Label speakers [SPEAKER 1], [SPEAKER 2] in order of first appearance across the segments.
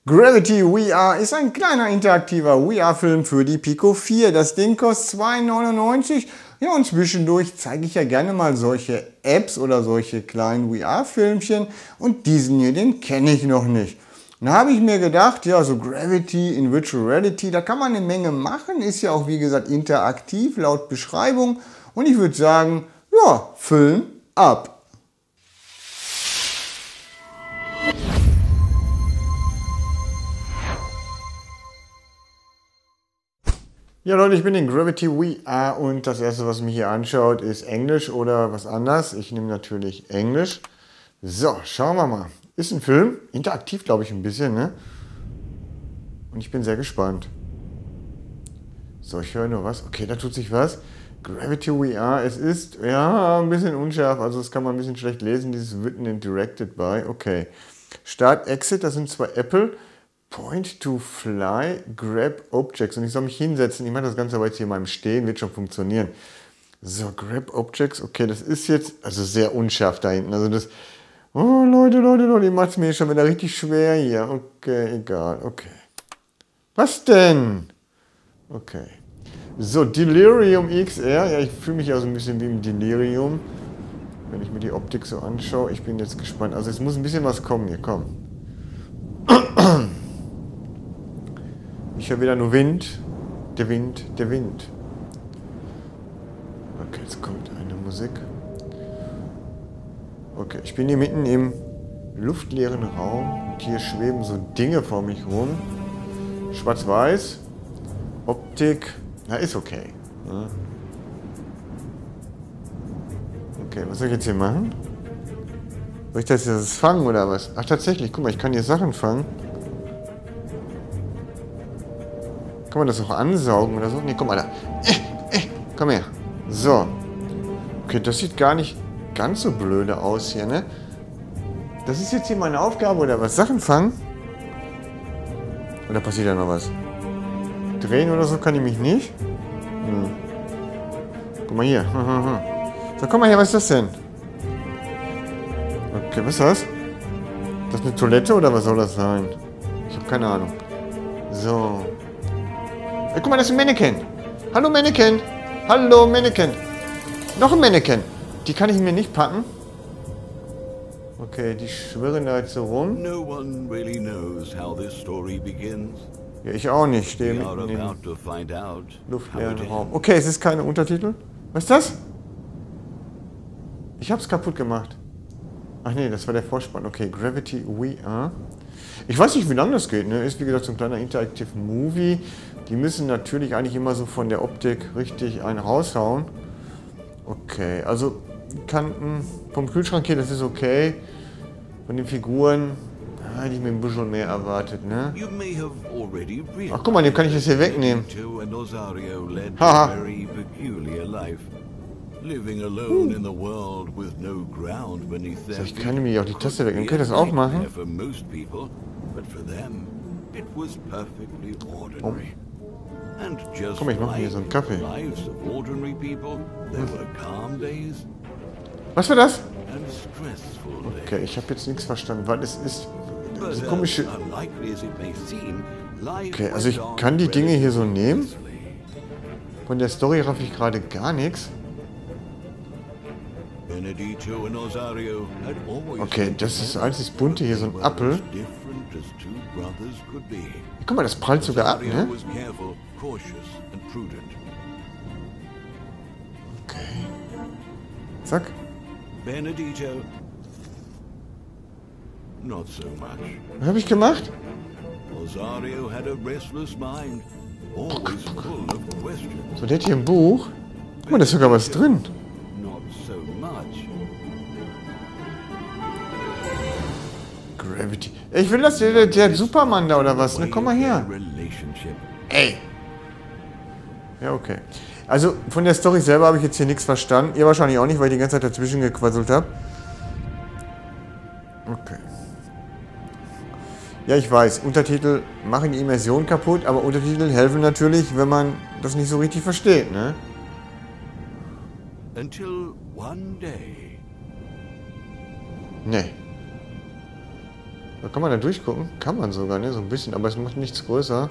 [SPEAKER 1] Gravity VR ist ein kleiner interaktiver VR-Film für die Pico 4. Das Ding kostet 2,99 €. Ja, und zwischendurch zeige ich ja gerne mal solche Apps oder solche kleinen VR-Filmchen. Und diesen hier, den kenne ich noch nicht. Und da habe ich mir gedacht, ja, so Gravity in Virtual Reality, da kann man eine Menge machen. Ist ja auch, wie gesagt, interaktiv laut Beschreibung. Und ich würde sagen, ja, Film ab. Ja Leute, ich bin in Gravity VR und das erste, was mich hier anschaut, ist Englisch oder was anderes. Ich nehme natürlich Englisch. So, schauen wir mal. Ist ein Film, interaktiv glaube ich ein bisschen, ne? Und ich bin sehr gespannt. So, ich höre nur was. Okay, da tut sich was. Gravity VR, es ist, ja, ein bisschen unscharf, also das kann man ein bisschen schlecht lesen, dieses Written and Directed by. Okay. Start, Exit, das sind zwei Apple. Point to Fly, Grab Objects. Und ich soll mich hinsetzen. Ich mache das Ganze aber jetzt hier in meinem Stehen, wird schon funktionieren. So, Grab Objects. Okay, das ist jetzt, also sehr unscharf da hinten. Also das, oh Leute, ihr macht es mir schon wieder richtig schwer hier. Okay, egal, okay. Was denn? Okay. So, Delirium XR. Ja, ich fühle mich also ein bisschen wie im Delirium, wenn ich mir die Optik so anschaue. Ich bin jetzt gespannt. Also es muss ein bisschen was kommen hier, komm. Ich höre wieder nur Wind. Der Wind, der Wind. Okay, jetzt kommt eine Musik. Okay, ich bin hier mitten im luftleeren Raum und hier schweben so Dinge vor mich rum. Schwarz-Weiß. Optik. Na, ist okay. Ja. Okay, was soll ich jetzt hier machen? Soll ich das jetzt fangen oder was? Ach, tatsächlich, guck mal, ich kann hier Sachen fangen. Kann man das auch ansaugen oder so? Ne, guck mal da. Komm her. So. Okay, das sieht gar nicht ganz so blöde aus hier, ne? Das ist jetzt hier meine Aufgabe oder was? Sachen fangen? Oder passiert da noch was? Drehen oder so kann ich mich nicht? Guck mal hier. So, komm mal her, was ist das denn? Okay, was ist das? Ist das eine Toilette oder was soll das sein? Ich habe keine Ahnung. So. Hey, guck mal, das ist ein Mannequin. Hallo Mannequin. Hallo Mannequin. Noch ein Mannequin. Die kann ich mir nicht packen. Okay, die schwirren da jetzt so rum.
[SPEAKER 2] No one really knows how this story begins.
[SPEAKER 1] Ja, ich auch nicht. Stehe mitten im luftleeren Raum. Okay, es ist keine Untertitel. Was ist das? Ich hab's kaputt gemacht. Ach nee, das war der Vorspann. Okay, Gravity VR. Ich weiß nicht, wie lange das geht. Ne? Ist wie gesagt so ein kleiner Interactive Movie. Die müssen natürlich eigentlich immer so von der Optik richtig einen raushauen. Okay, also Kanten vom Kühlschrank hier, das ist okay. Von den Figuren hätte ich mir ein bisschen mehr erwartet, ne? Ach guck mal, dem kann ich das hier wegnehmen. Haha. So, ich kann mir auch die Taste wegnehmen. Kann ich das aufmachen? Oh. Komm, ich mache mir hier so einen Kaffee. Was war das? Okay, ich habe jetzt nichts verstanden, weil es ist diese komische... Okay, also ich kann die Dinge hier so nehmen. Von der Story raff ich gerade gar nichts. Okay, das ist alles das Bunte hier, so ein Apfel. Guck mal, das prallt sogar ab, ne? Okay. Zack. Was habe ich gemacht? So, der hat hier ein Buch. Guck mal, da ist sogar was drin. Gravity. Ich will das, der Superman da oder was? Ne, komm mal her. Ey. Ja, okay. Also von der Story selber habe ich jetzt hier nichts verstanden. Ihr wahrscheinlich auch nicht, weil ich die ganze Zeit dazwischen gequasselt habe. Okay. Ja, ich weiß, Untertitel machen die Immersion kaputt, aber Untertitel helfen natürlich, wenn man das nicht so richtig versteht, ne?
[SPEAKER 2] Until one day.
[SPEAKER 1] Nee. Da kann man da durchgucken. Kann man sogar, ne? So ein bisschen, aber es macht nichts größer.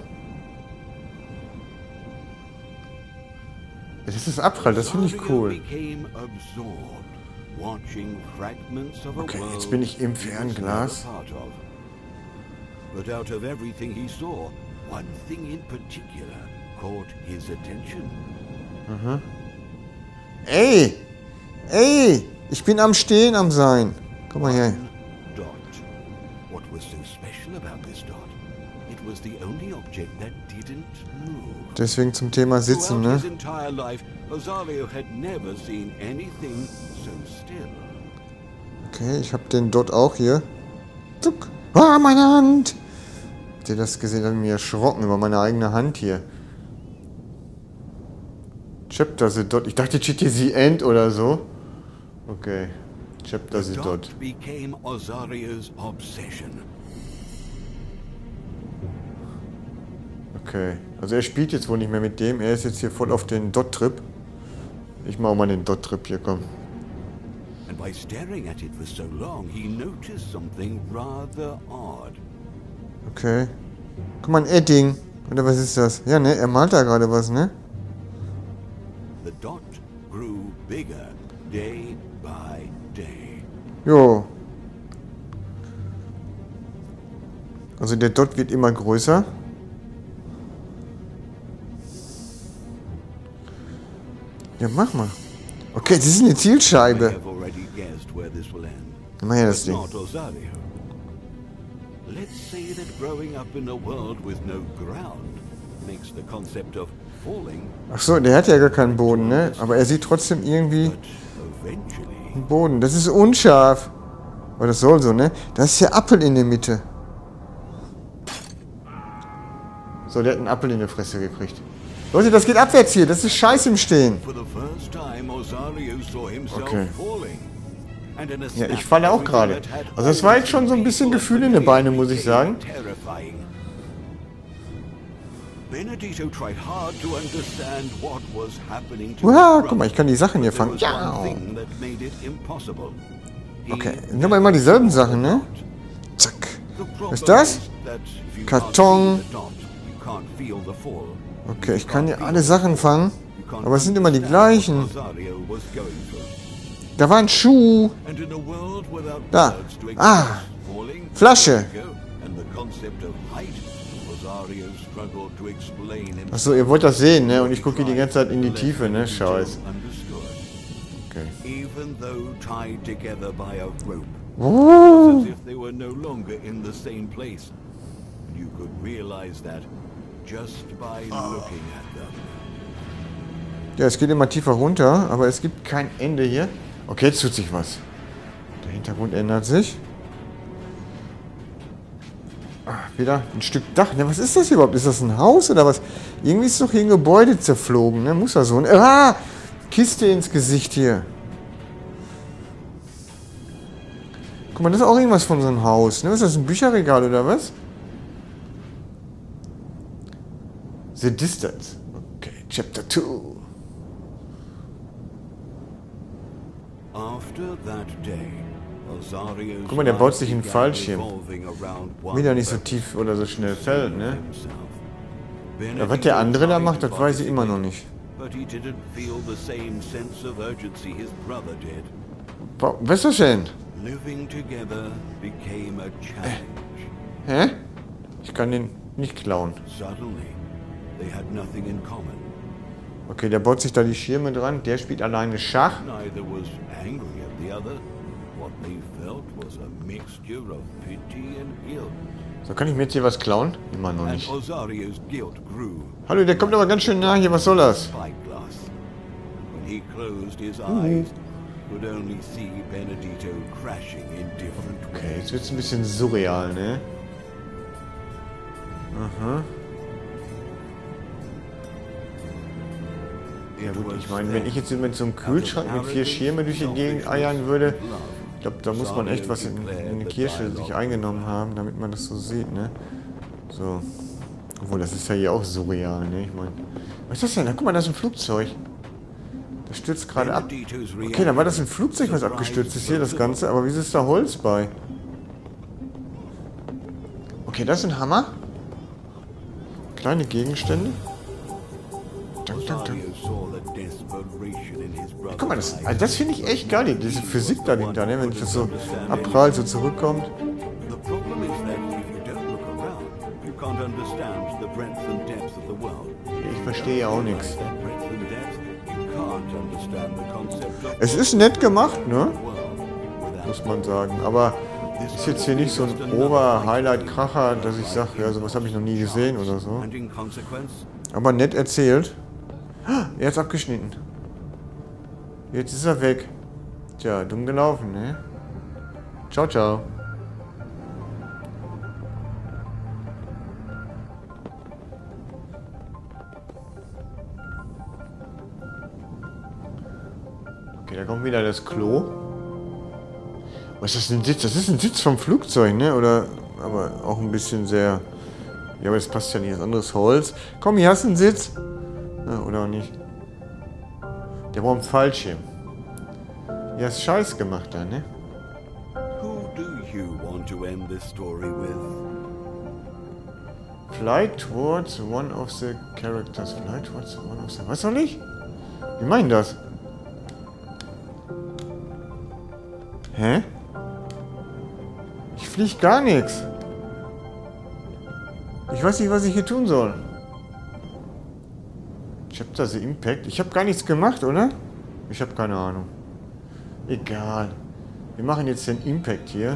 [SPEAKER 1] Das ist das Abprall, das finde ich cool. Okay, jetzt bin ich im Fernglas.
[SPEAKER 2] But out of everything he saw, one thing in particular caught his attention.
[SPEAKER 1] Aha. Ey! Ey! Ich bin am Stehen, am Sein. Komm mal her.
[SPEAKER 2] Dot. What was so special about this dot? It was the only object that didn't move.
[SPEAKER 1] Deswegen zum Thema Sitzen, ne?
[SPEAKER 2] His entire life, Osario had never seen anything so still.
[SPEAKER 1] Okay, ich habe den Dot auch hier. Zuck. Ah, meine Hand! Habt ihr das gesehen? Da habe ich mich erschrocken über meine eigene Hand hier. Chapter the Dot. Ich dachte GTZ End oder so. Okay. Chapter the Dot.
[SPEAKER 2] Became Osario's obsession.
[SPEAKER 1] Okay. Also er spielt jetzt wohl nicht mehr mit dem. Er ist jetzt hier voll auf den Dot-Trip. Ich mache mal den Dot-Trip hier, komm.
[SPEAKER 2] And by staring at it for so long, he noticed something rather odd.
[SPEAKER 1] Okay. Guck mal, ein Edding. Oder was ist das? Ja, ne? Er malt da gerade was, ne?
[SPEAKER 2] The dot grew bigger day by day.
[SPEAKER 1] Jo. Also der Dot wird immer größer. Ja, mach mal. Okay, das ist eine
[SPEAKER 2] I
[SPEAKER 1] Zielscheibe.
[SPEAKER 2] have already guessed where this will end.
[SPEAKER 1] Mach her das
[SPEAKER 2] But
[SPEAKER 1] Ding.
[SPEAKER 2] not Osario. Let's say that growing up in a world with no ground makes the concept of falling,
[SPEAKER 1] Ach so, der hat ja gar keinen Boden, ne? Aber er sieht trotzdem irgendwie
[SPEAKER 2] but eventually
[SPEAKER 1] einen Boden. Das ist unscharf. Aber das soll so, ne? Da ist der Apfel in der Mitte. So, der hat einen Apfel in der Fresse gekriegt. Leute, das geht abwärts hier. Das ist scheiße im Stehen.
[SPEAKER 2] for the first time Osario saw himself
[SPEAKER 1] Okay.
[SPEAKER 2] falling. And in a
[SPEAKER 1] Ja, ich
[SPEAKER 2] snap,
[SPEAKER 1] falle auch
[SPEAKER 2] everything
[SPEAKER 1] gerade.
[SPEAKER 2] that had
[SPEAKER 1] Also das war jetzt schon so ein bisschen
[SPEAKER 2] always
[SPEAKER 1] Gefühl in den Beinen, muss ich sagen.
[SPEAKER 2] terrifying. Benedito tried hard to understand what was happening to
[SPEAKER 1] Uah,
[SPEAKER 2] his
[SPEAKER 1] guck mal, ich kann die Sachen hier
[SPEAKER 2] brother.
[SPEAKER 1] fangen.
[SPEAKER 2] There was
[SPEAKER 1] Ja.
[SPEAKER 2] one thing that made it impossible. He
[SPEAKER 1] Okay, dann haben wir immer dieselben Sachen, ne? Zack.
[SPEAKER 2] The problem
[SPEAKER 1] Was ist das?
[SPEAKER 2] is that if you
[SPEAKER 1] Karton.
[SPEAKER 2] can't see the dot, you can't feel the fall.
[SPEAKER 1] Okay, ich kann hier alle Sachen fangen.
[SPEAKER 2] You can't
[SPEAKER 1] Aber es sind immer die
[SPEAKER 2] understand
[SPEAKER 1] gleichen.
[SPEAKER 2] what Osario was going through.
[SPEAKER 1] Da war ein Schuh.
[SPEAKER 2] And in a world without
[SPEAKER 1] Da.
[SPEAKER 2] words to
[SPEAKER 1] Ah.
[SPEAKER 2] express falling,
[SPEAKER 1] Flasche.
[SPEAKER 2] and the concept of height, Osario struggled to explain himself.
[SPEAKER 1] Achso, ihr wollt das sehen, ne? Und ich gucke hier die ganze Zeit in die Tiefe, ne? Scheiß. Okay.
[SPEAKER 2] Even though tied together by a rope,
[SPEAKER 1] Oh.
[SPEAKER 2] as if they were no longer in the same place. And you could realize that just by looking at them.
[SPEAKER 1] Ja, es geht immer tiefer runter, aber es gibt kein Ende hier. Okay, jetzt tut sich was. Der Hintergrund ändert sich. Ah, wieder ein Stück Dach. Ne, was ist das überhaupt? Ist das ein Haus oder was? Irgendwie ist doch hier ein Gebäude zerflogen, ne? Muss da so ein... Ah! Kiste ins Gesicht hier. Guck mal, das ist auch irgendwas von so einem Haus, ne? Was ist das, ein Bücherregal oder was? The Distance. Okay, Chapter 2.
[SPEAKER 2] After that day, Osario's
[SPEAKER 1] Guck mal, der baut sich
[SPEAKER 2] life
[SPEAKER 1] einen
[SPEAKER 2] began
[SPEAKER 1] Fallschirm.
[SPEAKER 2] revolving around one
[SPEAKER 1] Wieder nicht so
[SPEAKER 2] purpose,
[SPEAKER 1] tief oder so schnell fällt, ne?
[SPEAKER 2] himself.
[SPEAKER 1] Ja, was der andere da macht, das weiß ich immer noch nicht.
[SPEAKER 2] But he didn't feel the same sense of urgency his brother did.
[SPEAKER 1] Was ist das denn?
[SPEAKER 2] Living together became a challenge.
[SPEAKER 1] Hä? Ich kann den nicht klauen.
[SPEAKER 2] Suddenly, they had nothing in common.
[SPEAKER 1] Okay, der baut sich da die Schirme dran. Der spielt alleine Schach.
[SPEAKER 2] Neither was angry at the other. What they felt was a mixture of pity and guilt.
[SPEAKER 1] So, kann ich mir jetzt hier was klauen? Immer noch
[SPEAKER 2] And
[SPEAKER 1] nicht.
[SPEAKER 2] Osario's guilt grew.
[SPEAKER 1] Hallo, der kommt aber ganz schön nah hier. Was soll das?
[SPEAKER 2] Spyglass. When he closed his eyes, he could only see Benedito crashing in different
[SPEAKER 1] Okay,
[SPEAKER 2] ways.
[SPEAKER 1] jetzt wird es ein bisschen surreal, ne? Aha. Ja gut, ich meine, wenn ich jetzt mit so einem Kühlschrank mit 4 Schirme durch die Gegend eiern würde, ich glaube, da muss man echt was in die Kirche sich eingenommen haben, damit man das so sieht, ne? So. Obwohl, das ist ja hier auch surreal, ne? Ich meine, was ist das denn? Da, guck mal, da ist ein Flugzeug. Das stürzt gerade ab. Okay, dann war das ein Flugzeug, was abgestürzt ist hier, das Ganze. Aber wieso ist da Holz bei? Okay, das ist ein Hammer. Kleine Gegenstände. Dank, dank, dank. Guck mal, das finde ich echt geil, diese Physik dahinter, ne? Wenn das so abprallt, so zurückkommt. Ich verstehe ja auch nichts. Es ist nett gemacht, ne? Muss man sagen. Aber ist jetzt hier nicht so ein Ober-Highlight-Kracher, dass ich sage, ja, sowas habe ich noch nie gesehen oder so. Aber nett erzählt. Er hat's abgeschnitten. Jetzt ist er weg. Tja, dumm gelaufen, ne? Ciao, ciao. Okay, da kommt wieder das Klo. Was ist das denn Sitz? Das ist ein Sitz vom Flugzeug, ne? Oder, aber auch ein bisschen sehr... Ja, aber das passt ja nicht, das andere ist Holz. Komm, hier hast du einen Sitz. Ja, oder auch nicht. Der braucht einen Fallschirm. Ja, ist scheiß gemacht da, ne?
[SPEAKER 2] Who do you want to end this story with?
[SPEAKER 1] Fly towards one of the characters. Fly towards one of the... Was soll ich? Wie meinen das? Hä? Ich fliege gar nichts. Ich weiß nicht, was ich hier tun soll. Ich habe da The Impact. Ich habe gar nichts gemacht, oder? Ich habe keine Ahnung. Egal. Wir machen jetzt den Impact hier.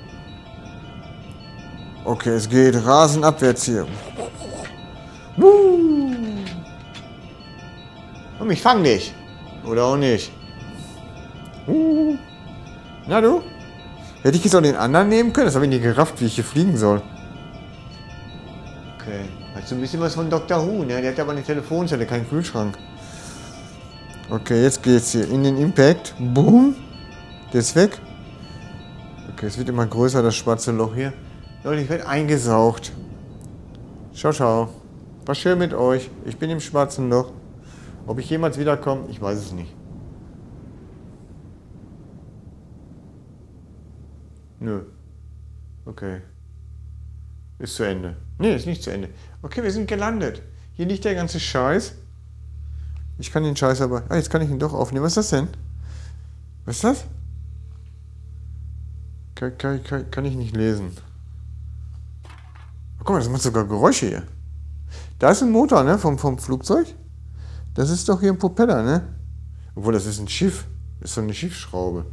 [SPEAKER 1] Okay, es geht rasend abwärts hier. Und ich fang dich. Oder auch nicht. Na du? Hätte ich jetzt auch den anderen nehmen können? Das habe ich nicht gerafft, wie ich hier fliegen soll. Okay. Hast du ein bisschen was von Dr. Who, ne? Der hat aber eine Telefonzelle, keinen Kühlschrank. Okay, jetzt geht's hier in den Impact. Boom. Der ist weg. Okay, es wird immer größer, das schwarze Loch hier. Leute, ich werde eingesaugt. Ciao, ciao. War schön mit euch. Ich bin im schwarzen Loch. Ob ich jemals wiederkomme, ich weiß es nicht. Nö. Okay. Ist zu Ende. Nee, ist nicht zu Ende. Okay, wir sind gelandet. Hier liegt der ganze Scheiß. Ich kann den Scheiß aber... Ah, jetzt kann ich ihn doch aufnehmen. Was ist das denn? Was ist das? Kann ich nicht lesen. Oh, guck mal, das macht sogar Geräusche hier. Da ist ein Motor, ne? Vom Flugzeug. Das ist doch hier ein Propeller, ne? Obwohl, das ist ein Schiff. Das ist so eine Schiffsschraube.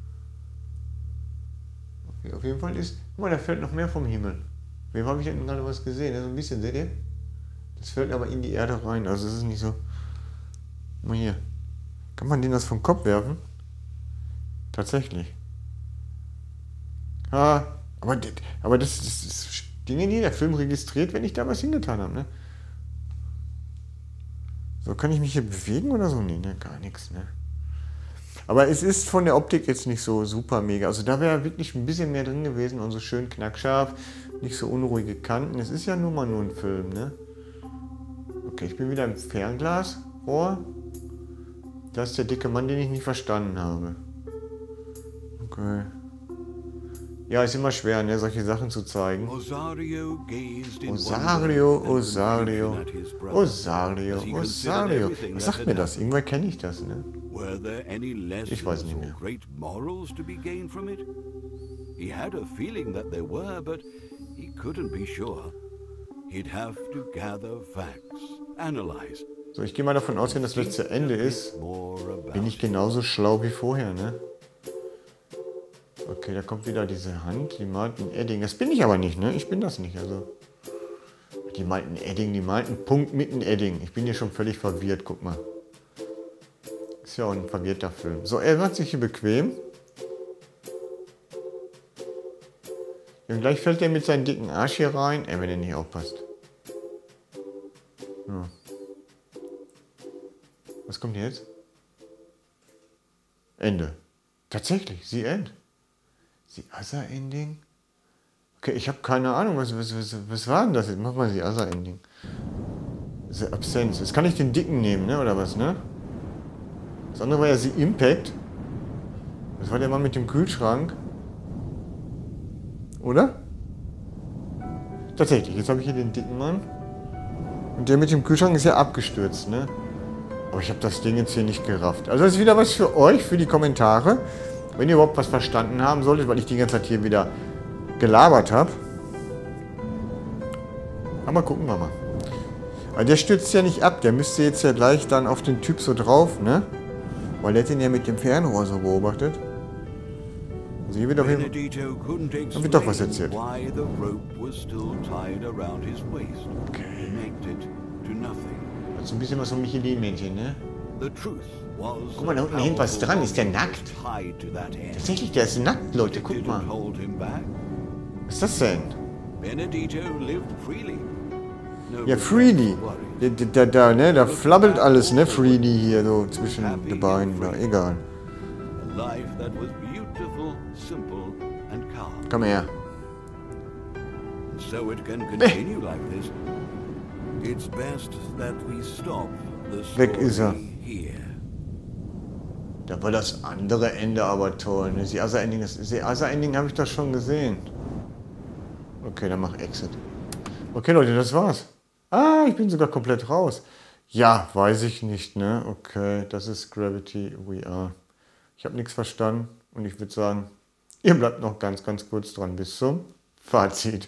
[SPEAKER 1] Okay, auf jeden Fall ist... Guck mal, da fällt noch mehr vom Himmel. Wem habe ich denn gerade was gesehen? So ein bisschen, seht ihr? Das fällt aber in die Erde rein. Also es ist nicht so... Mal hier. Kann man den das vom Kopf werfen? Tatsächlich. Ah, aber das Dinge, die der Film registriert, wenn ich da was hingetan habe, ne? So, kann ich mich hier bewegen oder so? Nee, ne, gar nichts, ne? Aber es ist von der Optik jetzt nicht so super mega. Also da wäre wirklich ein bisschen mehr drin gewesen und so schön knackscharf, nicht so unruhige Kanten. Es ist ja nur mal nur ein Film, ne? Okay, ich bin wieder im Fernglasrohr. Das ist der dicke Mann, den ich nicht verstanden habe. Okay. Ja, ist immer schwer, ne, solche Sachen zu zeigen. Osario. Was sagt mir das? Irgendwer kenne ich das, ne? Ich weiß nicht mehr. He had a feeling that there were, but he couldn't be sure. He'd have to gather facts, analyze. So, ich gehe mal davon aus, wenn das gleich zu Ende ist, bin ich genauso schlau wie vorher, ne? Okay, da kommt wieder diese Hand, die malt ein Edding. Das bin ich aber nicht, ne? Ich bin das nicht, also. Die malt ein Edding, die malt einen Punkt mit einem Edding. Ich bin hier schon völlig verwirrt, guck mal. Ist ja auch ein verwirrter Film. So, er macht sich hier bequem. Und gleich fällt er mit seinem dicken Arsch hier rein, wenn er nicht aufpasst. Ja. Was kommt jetzt? Ende. Tatsächlich, The End. The Other Ending? Okay, ich habe keine Ahnung, was war denn das jetzt? Mach mal The Other Ending. The Absence. Jetzt kann ich den dicken nehmen, ne? Oder was, ne? Das andere war ja The Impact. Das war der Mann mit dem Kühlschrank. Oder? Tatsächlich, jetzt habe ich hier den dicken Mann. Und der mit dem Kühlschrank ist ja abgestürzt, ne? Aber ich habe das Ding jetzt hier nicht gerafft. Also das ist wieder was für euch, für die Kommentare. Wenn ihr überhaupt was verstanden haben solltet, weil ich die ganze Zeit hier wieder gelabert habe. Aber gucken wir mal. Aber der stürzt ja nicht ab. Der müsste jetzt ja gleich dann auf den Typ so drauf, ne? Weil der hat den ja mit dem Fernrohr so beobachtet. Also hier wird auf jeden Fall... Da wird doch was erzählt. Okay. Also ein bisschen was vom Michelin-Männchen, ne? Guck mal, da unten hängt was dran. Ist der nackt? Tatsächlich, der ist nackt, Leute. Guck mal. Was ist das denn? Ja, Freely. Da flabbelt alles, ne? Freely hier so zwischen den Beinen. Na, egal. Komm her. Weg ist er. Da war das andere Ende aber toll. Ne? Das Other-Ending habe ich doch schon gesehen. Okay, dann mach Exit. Okay, Leute, das war's. Ah, ich bin sogar komplett raus. Ja, weiß ich nicht, ne? Okay, das ist Gravity VR. Ich habe nichts verstanden und ich würde sagen, ihr bleibt noch ganz kurz dran bis zum Fazit.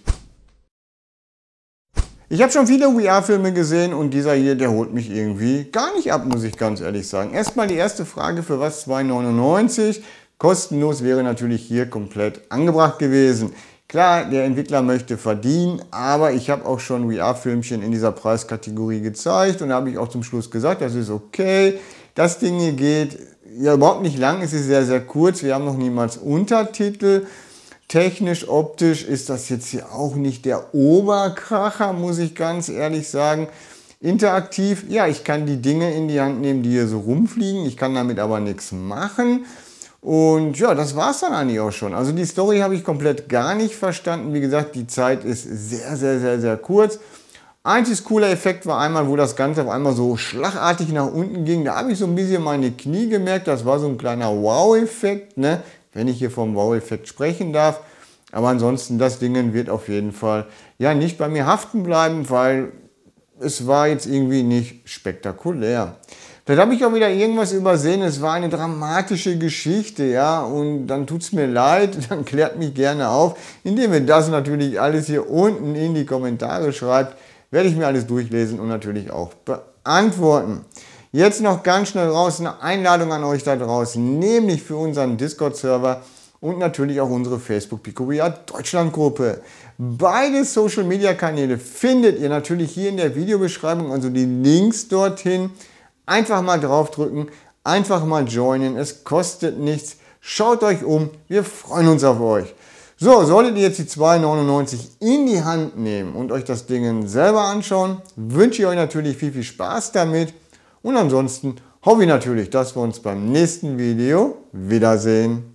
[SPEAKER 1] Ich habe schon viele VR-Filme gesehen und dieser hier, der holt mich irgendwie gar nicht ab, muss ich ganz ehrlich sagen. Erstmal die erste Frage, für was 2,99? Kostenlos wäre natürlich hier komplett angebracht gewesen. Klar, der Entwickler möchte verdienen, aber ich habe auch schon VR-Filmchen in dieser Preiskategorie gezeigt und da habe ich auch zum Schluss gesagt, das ist okay. Das Ding hier geht ja überhaupt nicht lang, es ist sehr kurz, wir haben noch niemals Untertitel. Technisch, optisch ist das jetzt hier auch nicht der Oberkracher, muss ich ganz ehrlich sagen. Interaktiv, ja, ich kann die Dinge in die Hand nehmen, die hier so rumfliegen, ich kann damit aber nichts machen. Und ja, das war es dann eigentlich auch schon. Also die Story habe ich komplett gar nicht verstanden. Wie gesagt, die Zeit ist sehr kurz. Einziges cooler Effekt war einmal, wo das Ganze auf einmal so schlagartig nach unten ging. Da habe ich so ein bisschen meine Knie gemerkt. Das war so ein kleiner Wow-Effekt, ne? Wenn ich hier vom Wow-Effekt sprechen darf. Aber ansonsten, das Ding wird auf jeden Fall ja nicht bei mir haften bleiben, weil es war jetzt irgendwie nicht spektakulär. Vielleicht habe ich auch wieder irgendwas übersehen. Es war eine dramatische Geschichte, ja, und dann tut es mir leid, dann klärt mich gerne auf, indem ihr das natürlich alles hier unten in die Kommentare schreibt. Werde ich mir alles durchlesen und natürlich auch beantworten. Jetzt noch ganz schnell raus eine Einladung an euch da draußen, nämlich für unseren Discord-Server und natürlich auch unsere Facebook-PicoVR Deutschland-Gruppe. Beide Social-Media-Kanäle findet ihr natürlich hier in der Videobeschreibung, also die Links dorthin. Einfach mal draufdrücken, einfach mal joinen, es kostet nichts. Schaut euch um, wir freuen uns auf euch. So, solltet ihr jetzt die 2,99 in die Hand nehmen und euch das Ding selber anschauen, wünsche ich euch natürlich viel Spaß damit. Und ansonsten hoffe ich natürlich, dass wir uns beim nächsten Video wiedersehen.